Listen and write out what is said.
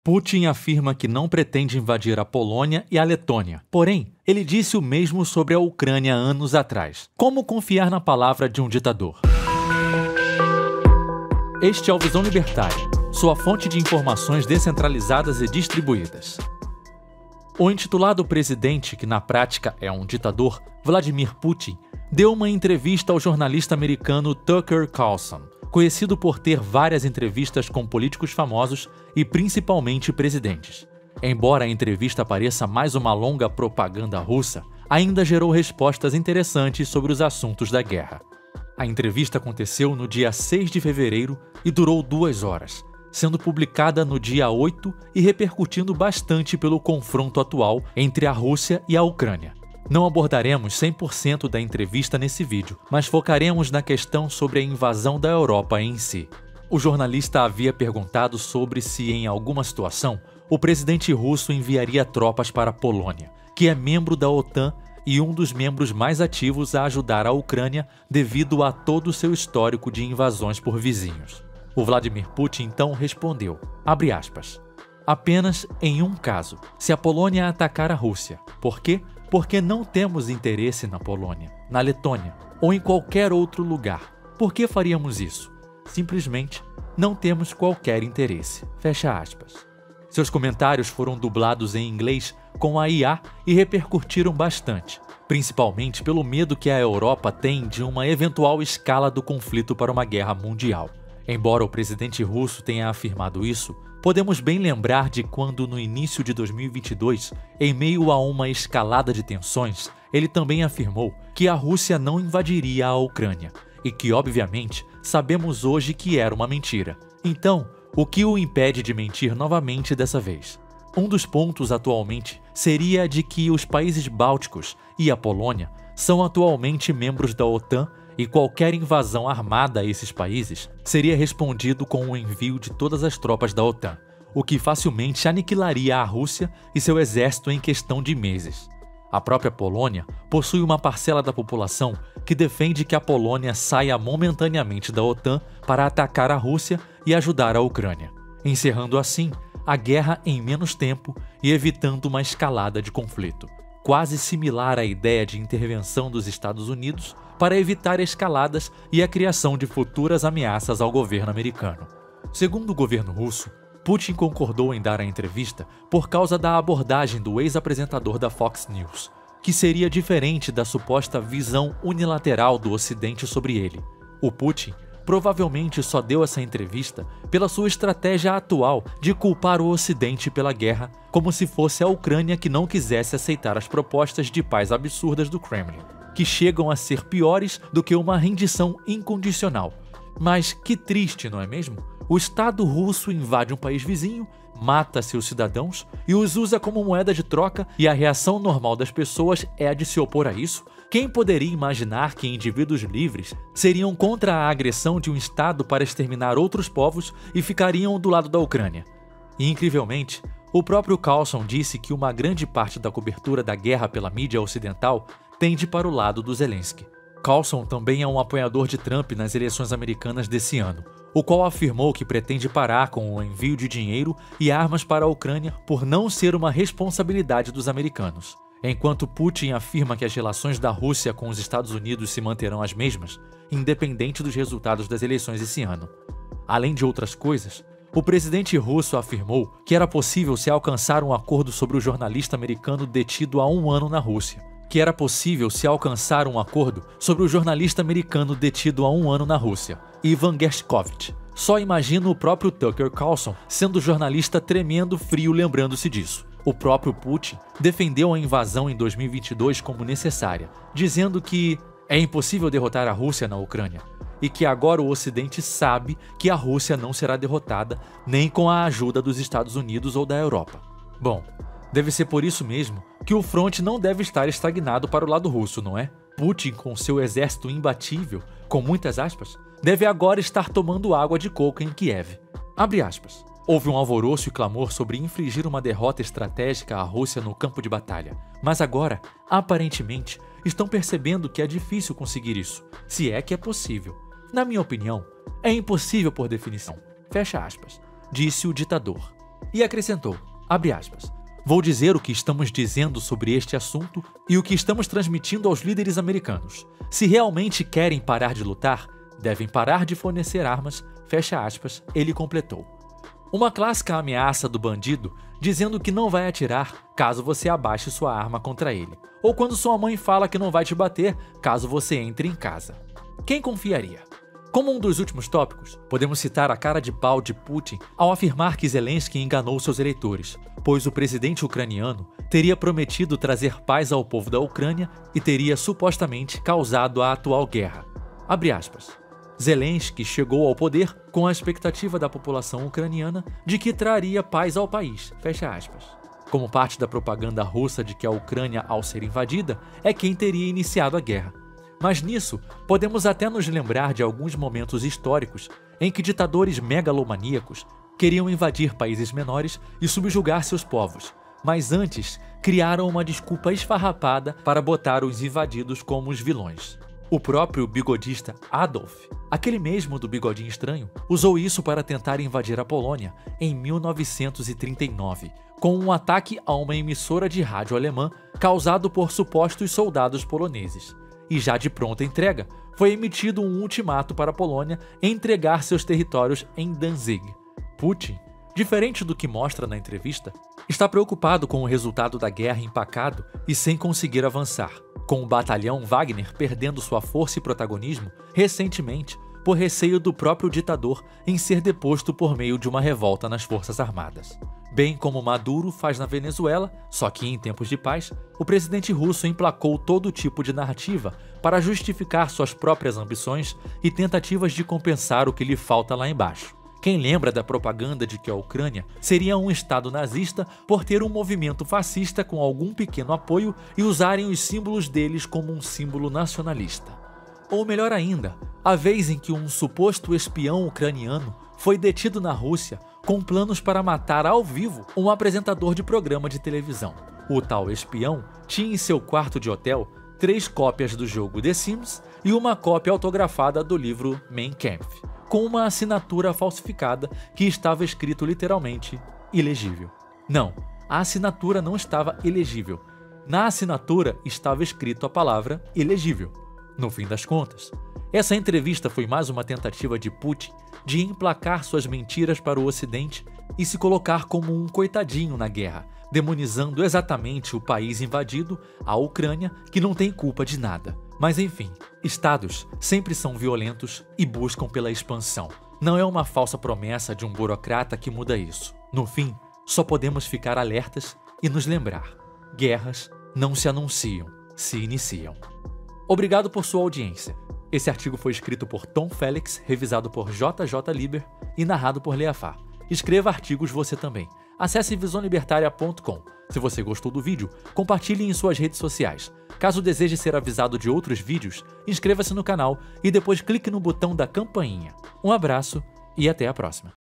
Putin afirma que não pretende invadir a Polônia e a Letônia. Porém, ele disse o mesmo sobre a Ucrânia anos atrás. Como confiar na palavra de um ditador? Este é o Visão Libertária, sua fonte de informações descentralizadas e distribuídas. O intitulado presidente, que na prática é um ditador, Vladimir Putin, deu uma entrevista ao jornalista americano Tucker Carlson, conhecido por ter várias entrevistas com políticos famosos e principalmente presidentes. Embora a entrevista pareça mais uma longa propaganda russa, ainda gerou respostas interessantes sobre os assuntos da guerra. A entrevista aconteceu no dia 6 de fevereiro e durou 2 horas, sendo publicada no dia 8 e repercutindo bastante pelo confronto atual entre a Rússia e a Ucrânia. Não abordaremos 100% da entrevista nesse vídeo, mas focaremos na questão sobre a invasão da Europa em si. O jornalista havia perguntado sobre se, em alguma situação, o presidente russo enviaria tropas para a Polônia, que é membro da OTAN e um dos membros mais ativos a ajudar a Ucrânia devido a todo o seu histórico de invasões por vizinhos. O Vladimir Putin então respondeu, abre aspas, apenas em um caso, se a Polônia atacar a Rússia. Por quê? Porque não temos interesse na Polônia, na Letônia ou em qualquer outro lugar. Por que faríamos isso? Simplesmente não temos qualquer interesse. Fecha aspas. Seus comentários foram dublados em inglês com a IA e repercutiram bastante, principalmente pelo medo que a Europa tem de uma eventual escala do conflito para uma guerra mundial. Embora o presidente russo tenha afirmado isso, podemos bem lembrar de quando, no início de 2022, em meio a uma escalada de tensões, ele também afirmou que a Rússia não invadiria a Ucrânia e que, obviamente, sabemos hoje que era uma mentira. Então, o que o impede de mentir novamente dessa vez? Um dos pontos atualmente seria de que os países bálticos e a Polônia são atualmente membros da OTAN e qualquer invasão armada a esses países seria respondido com o envio de todas as tropas da OTAN, o que facilmente aniquilaria a Rússia e seu exército em questão de meses. A própria Polônia possui uma parcela da população que defende que a Polônia saia momentaneamente da OTAN para atacar a Rússia e ajudar a Ucrânia, encerrando assim a guerra em menos tempo e evitando uma escalada de conflito, quase similar à ideia de intervenção dos Estados Unidos para evitar escaladas e a criação de futuras ameaças ao governo americano. Segundo o governo russo, Putin concordou em dar a entrevista por causa da abordagem do ex-apresentador da Fox News, que seria diferente da suposta visão unilateral do Ocidente sobre ele. O Putin provavelmente só deu essa entrevista pela sua estratégia atual de culpar o Ocidente pela guerra, como se fosse a Ucrânia que não quisesse aceitar as propostas de paz absurdas do Kremlin, que chegam a ser piores do que uma rendição incondicional. Mas que triste, não é mesmo? O Estado russo invade um país vizinho, mata seus cidadãos e os usa como moeda de troca, e a reação normal das pessoas é a de se opor a isso? Quem poderia imaginar que indivíduos livres seriam contra a agressão de um Estado para exterminar outros povos e ficariam do lado da Ucrânia? E, incrivelmente, o próprio Carlson disse que uma grande parte da cobertura da guerra pela mídia ocidental tende para o lado do Zelensky. Carlson também é um apoiador de Trump nas eleições americanas desse ano, o qual afirmou que pretende parar com o envio de dinheiro e armas para a Ucrânia por não ser uma responsabilidade dos americanos. Enquanto Putin afirma que as relações da Rússia com os Estados Unidos se manterão as mesmas, independente dos resultados das eleições esse ano. Além de outras coisas, o presidente russo afirmou que era possível se alcançar um acordo sobre o jornalista americano detido há 1 ano na Rússia. Ivan Gershkovich. Só imagina o próprio Tucker Carlson sendo jornalista tremendo frio lembrando-se disso. O próprio Putin defendeu a invasão em 2022 como necessária, dizendo que é impossível derrotar a Rússia na Ucrânia e que agora o Ocidente sabe que a Rússia não será derrotada nem com a ajuda dos Estados Unidos ou da Europa. Bom, deve ser por isso mesmo que o fronte não deve estar estagnado para o lado russo, não é? Putin, com seu exército imbatível, com muitas aspas, deve agora estar tomando água de coco em Kiev. Abre aspas. Houve um alvoroço e clamor sobre infligir uma derrota estratégica à Rússia no campo de batalha. Mas agora, aparentemente, estão percebendo que é difícil conseguir isso, se é que é possível. Na minha opinião, é impossível por definição. Fecha aspas. Disse o ditador. E acrescentou, abre aspas, vou dizer o que estamos dizendo sobre este assunto e o que estamos transmitindo aos líderes americanos. Se realmente querem parar de lutar, devem parar de fornecer armas, fecha aspas, ele completou. Uma clássica ameaça do bandido dizendo que não vai atirar caso você abaixe sua arma contra ele, ou quando sua mãe fala que não vai te bater caso você entre em casa. Quem confiaria? Como um dos últimos tópicos, podemos citar a cara de pau de Putin ao afirmar que Zelensky enganou seus eleitores, pois o presidente ucraniano teria prometido trazer paz ao povo da Ucrânia e teria supostamente causado a atual guerra. Abre aspas. Zelensky chegou ao poder com a expectativa da população ucraniana de que traria paz ao país, fecha aspas. Como parte da propaganda russa de que a Ucrânia, ao ser invadida, é quem teria iniciado a guerra. Mas nisso, podemos até nos lembrar de alguns momentos históricos em que ditadores megalomaníacos queriam invadir países menores e subjugar seus povos, mas antes criaram uma desculpa esfarrapada para botar os invadidos como os vilões. O próprio bigodista Adolf, aquele mesmo do bigodinho estranho, usou isso para tentar invadir a Polônia em 1939, com um ataque a uma emissora de rádio alemã causado por supostos soldados poloneses. E já de pronta entrega, foi emitido um ultimato para a Polônia entregar seus territórios em Danzig. Putin, diferente do que mostra na entrevista, está preocupado com o resultado da guerra empacado e sem conseguir avançar, com o batalhão Wagner perdendo sua força e protagonismo recentemente por receio do próprio ditador em ser deposto por meio de uma revolta nas Forças Armadas. Bem como Maduro faz na Venezuela, só que em tempos de paz, o presidente russo emplacou todo tipo de narrativa para justificar suas próprias ambições e tentativas de compensar o que lhe falta lá embaixo. Quem lembra da propaganda de que a Ucrânia seria um estado nazista por ter um movimento fascista com algum pequeno apoio e usarem os símbolos deles como um símbolo nacionalista? Ou melhor ainda, a vez em que um suposto espião ucraniano foi detido na Rússia com planos para matar ao vivo um apresentador de programa de televisão. O tal espião tinha em seu quarto de hotel 3 cópias do jogo The Sims e uma cópia autografada do livro Mein Kampf, com uma assinatura falsificada que estava escrito literalmente ilegível. Não, a assinatura não estava ilegível. Na assinatura estava escrito a palavra ilegível. No fim das contas, essa entrevista foi mais uma tentativa de Putin de emplacar suas mentiras para o Ocidente e se colocar como um coitadinho na guerra, demonizando exatamente o país invadido, a Ucrânia, que não tem culpa de nada. Mas enfim, estados sempre são violentos e buscam pela expansão. Não é uma falsa promessa de um burocrata que muda isso. No fim, só podemos ficar alertas e nos lembrar: guerras não se anunciam, se iniciam. Obrigado por sua audiência. Esse artigo foi escrito por Tom Félix, revisado por JJ Liber e narrado por Leafar. Escreva artigos você também. Acesse visãolibertaria.com. Se você gostou do vídeo, compartilhe em suas redes sociais. Caso deseje ser avisado de outros vídeos, inscreva-se no canal e depois clique no botão da campainha. Um abraço e até a próxima.